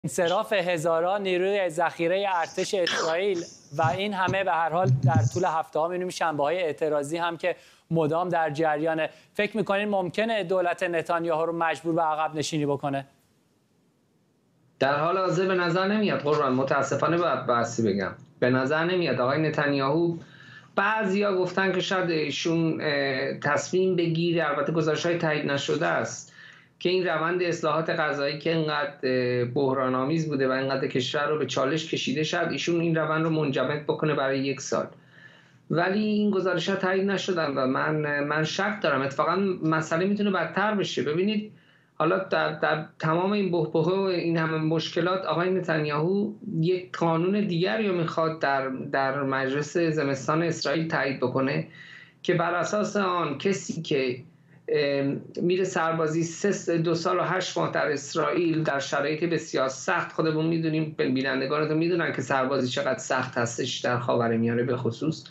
انصراف هزاران نیروی ذخیره ارتش اسرائیل و این همه به هر حال در طول هفته‌ها می‌بینیم شنبه‌های اعتراضی هم که مدام در جریان. فکر می‌کنین ممکنه دولت نتانیاهو رو مجبور به عقب نشینی بکنه؟ در حال حاضر به نظر نمیاد قربان، متاسفانه باید بحثی بگم، به نظر نمیاد. آقای نتانیاهو بعضیا گفتن که شاید ایشون تصمیم بگیره، البته گزارش‌های تایید نشده است، که این روند اصلاحات قضایی که اینقدر بحران‌آمیز بوده و اینقدر کشور رو به چالش کشیده شد، ایشون این روند رو منجمد بکنه برای 1 سال. ولی این گزارش‌ها تایید نشدن و من شک دارم اتفاقا مسئله میتونه بدتر بشه. ببینید حالا در تمام این بحبوحه و این همه مشکلات، آقای نتانیاهو یک قانون دیگری رو میخواد در مجلس زمستان اسرائیل تایید بکنه که بر اساس آن کسی که میره سربازی 2 سال و 8 ماه در اسرائیل در شرایط بسیار سخت، خودمون میدونیم، بینندگانتون میدونن که سربازی چقدر سخت هستش در خاورمیانه به خصوص،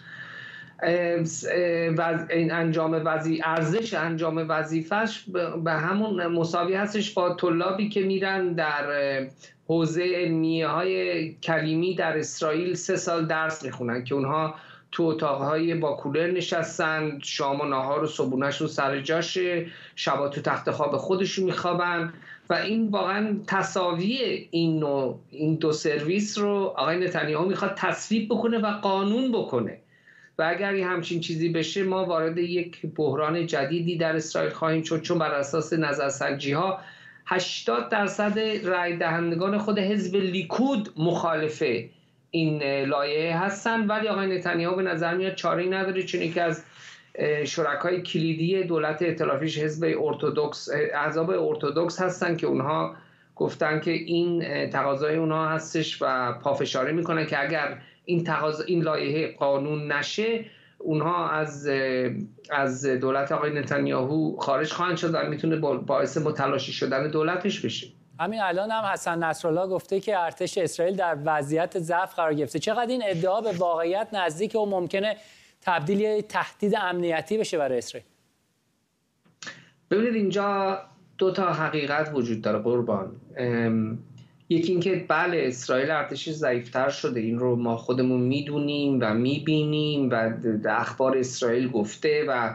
این ارزش انجام وظیفش به همون مساوی هستش با طلابی که میرن در حوزه علمیه های کلیمی در اسرائیل 3 سال درس میخونن که اونها تو اتاقهای با کولر نشستن، شام و نهار و صبحونه‌شون سر جاشه، شبا تو تخت خواب خودشون میخوابن و این واقعا تساوی این 2 سرویس رو آقای نتانیاهو میخواد تصویب بکنه و قانون بکنه. و اگر همچین چیزی بشه ما وارد یک بحران جدیدی در اسرائیل خواهیم شد، چون بر اساس نظرسنجی ها 80% رای دهندگان خود حزب لیکود مخالف این لایحه هستن، ولی آقای نتانیاهو به نظر میاد چاره‌ای نداره، چون یکی از شرکای کلیدی دولت ائتلافیش حزب ارتدوکس، احزاب ارتدوکس هستن که اونها گفتن که این تقاضای اونها هستش و پافشاری میکنن که اگر این لایحه قانون نشه اونها از دولت آقای نتانیاهو خارج خواهند شد و میتونه باعث متلاشی شدن دولتش بشه. همین الان هم حسن نصرالله گفته که ارتش اسرائیل در وضعیت ضعف قرار گرفته. چقدر این ادعا به واقعیت نزدیک و ممکنه تبدیل یه تهدید امنیتی بشه برای اسرائیل؟ ببینید اینجا 2 تا حقیقت وجود داره قربان. یکی این که بله اسرائیل ارتشش ضعیفتر شده، این رو ما خودمون میدونیم و میبینیم و اخبار اسرائیل گفته و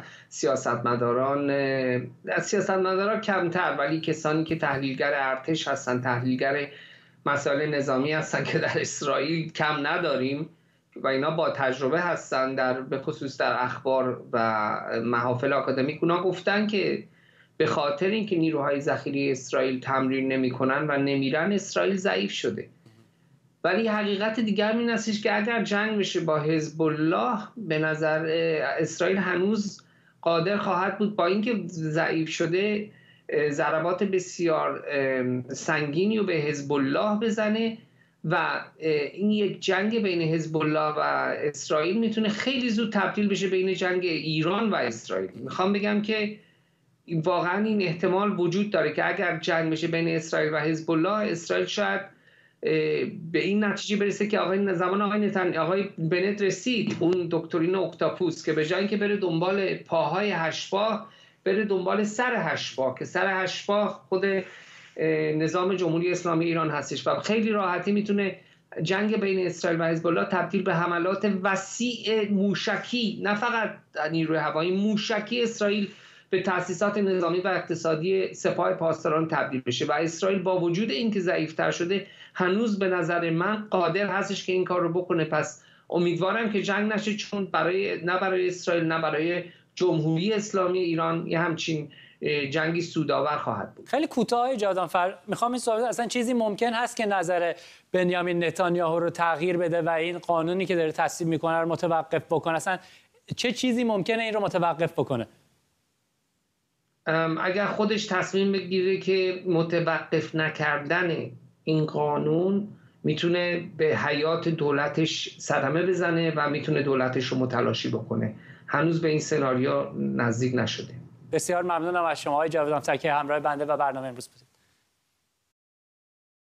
سیاستمداران کمتر، ولی کسانی که تحلیلگر ارتش هستن، تحلیلگر مسائل نظامی هستن که در اسرائیل کم نداریم و اینا با تجربه هستن به خصوص در اخبار و محافل آکادمیک، اونا گفتن که به خاطر اینکه نیروهای ذخیره اسرائیل تمرین نمی‌کنن و نمیرن اسرائیل ضعیف شده. ولی حقیقت دیگر این هستش که اگر جنگ بشه با حزب الله، به نظر اسرائیل هنوز قادر خواهد بود با اینکه ضعیف شده ضربات بسیار سنگینی رو به حزب الله بزنه و این یک جنگ بین حزب الله و اسرائیل میتونه خیلی زود تبدیل بشه بین جنگ ایران و اسرائیل. میخوام بگم که واقعا این احتمال وجود داره که اگر جنگ بشه بین اسرائیل و حزب الله، اسرائیل شاید به این نتیجه برسه که زمان آقای بنت رسید، اون دکترین اکتاپوس، که به جای اینکه بره دنبال پاهای 8 پا، بره دنبال سر 8 پا، که سر 8 پا خود نظام جمهوری اسلامی ایران هستش و خیلی راحتی میتونه جنگ بین اسرائیل و حزب الله تبدیل به حملات وسیع موشکی، نه فقط نیروی هوایی، موشکی اسرائیل به تأسیسات نظامی و اقتصادی سپاه پاسداران تبدیل بشه و اسرائیل با وجود اینکه ضعیف‌تر شده هنوز به نظر من قادر هستش که این کار رو بکنه. پس امیدوارم که جنگ نشه، چون نه برای اسرائیل نه برای جمهوری اسلامی ایران یه همچین جنگی سودآور خواهد بود. خیلی کوتاه جاودانفر میخوام این سوال، اصلا چیزی ممکن هست که نظر بنیامین نتانیاهو رو تغییر بده و این قانونی که داره تصویب میکنه رو متوقف بکنه؟ اصلا چه چیزی ممکنه این رو متوقف بکنه؟ اگر خودش تصمیم بگیره که متوقف نکردن این قانون میتونه به حیات دولتش صدمه بزنه و میتونه دولتش رو متلاشی بکنه. هنوز به این سناریو نزدیک نشده. بسیار ممنونم از شما آقای جاودانفر که همراه بنده و برنامه امروز بودید.